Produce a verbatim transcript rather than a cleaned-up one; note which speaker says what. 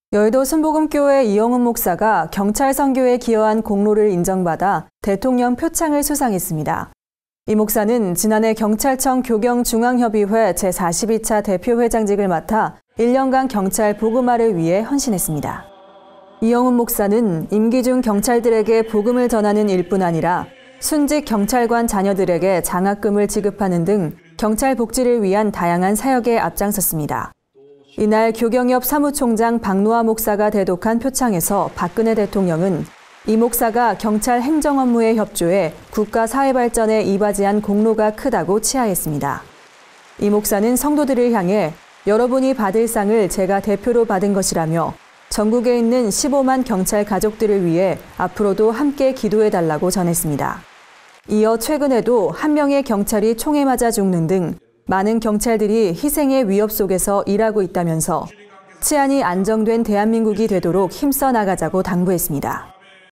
Speaker 1: 여의도 순복음교회 이영훈 목사가 경찰 선교에 기여한 공로를 인정받아 대통령 표창을 수상했습니다. 이 목사는 지난해 경찰청 교경중앙협의회 제사십이 차 대표회장직을 맡아 일 년간 경찰 복음화를 위해 헌신했습니다. 이영훈 목사는 임기 중 경찰들에게 복음을 전하는 일뿐 아니라 순직 경찰관 자녀들에게 장학금을 지급하는 등 경찰 복지를 위한 다양한 사역에 앞장섰습니다. 이날 교경협 사무총장 박노하 목사가 대독한 표창에서 박근혜 대통령은 이 목사가 경찰 행정 업무에 협조해 국가 사회 발전에 이바지한 공로가 크다고 치하했습니다. 이 목사는 성도들을 향해 여러분이 받을 상을 제가 대표로 받은 것이라며 전국에 있는 십오만 경찰 가족들을 위해 앞으로도 함께 기도해달라고 전했습니다. 이어 최근에도 한 명의 경찰이 총에 맞아 죽는 등 많은 경찰들이 희생의 위협 속에서 일하고 있다면서 치안이 안정된 대한민국이 되도록 힘써 나가자고 당부했습니다.